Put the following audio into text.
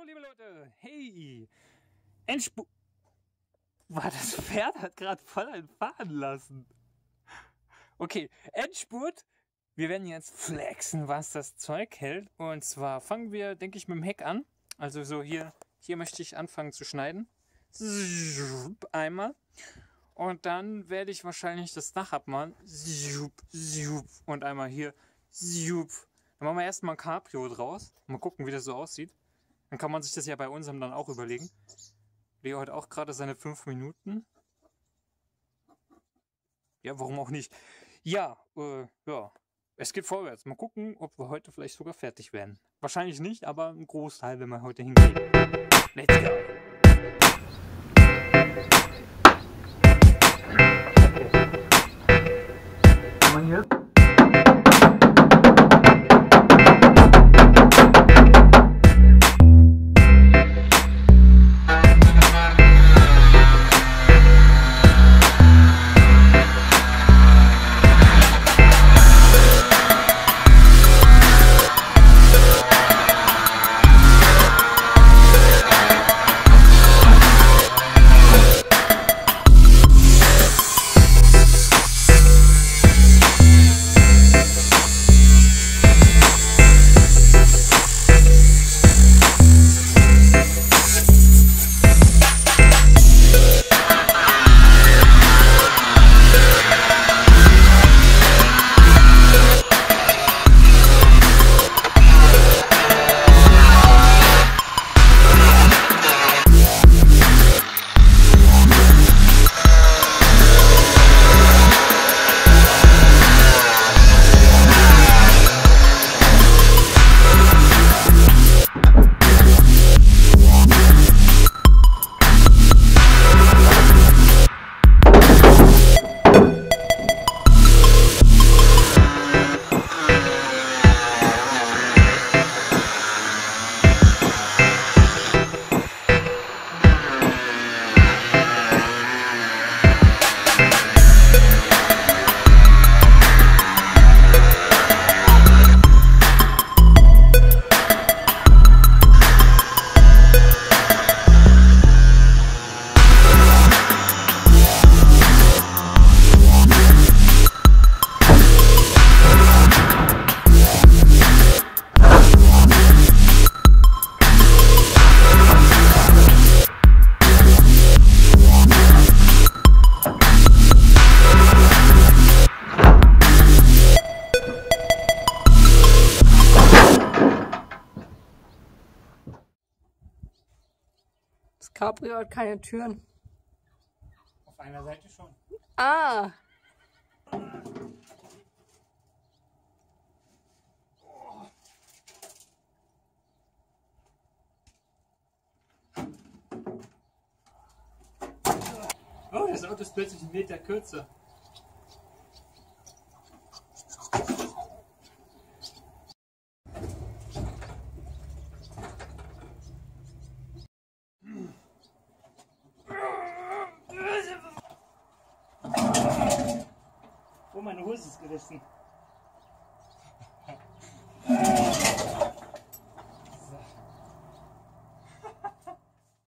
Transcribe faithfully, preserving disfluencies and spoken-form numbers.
So, liebe Leute, hey, Endspurt. War das Pferd hat gerade voll einen fahren lassen. Okay, Endspurt. Wir werden jetzt flexen, was das Zeug hält. Und zwar fangen wir, denke ich, mit dem Heck an. Also so hier, hier möchte ich anfangen zu schneiden. Einmal. Und dann werde ich wahrscheinlich das Dach abmachen. Und einmal hier. Dann machen wir erstmal ein Cabrio draus. Mal gucken, wie das so aussieht. Dann kann man sich das ja bei unserem dann auch überlegen. Leo hat auch gerade seine fünf Minuten. Ja, warum auch nicht? Ja, äh, ja. Es geht vorwärts. Mal gucken, ob wir heute vielleicht sogar fertig werden. Wahrscheinlich nicht, aber ein Großteil, wenn wir heute hingehen. Let's go! Mal hier. Das Cabrio hat keine Türen. Auf einer Seite schon. Ah! Oh, das Auto ist plötzlich einen Meter kürzer. Oh, meine Hose ist gerissen.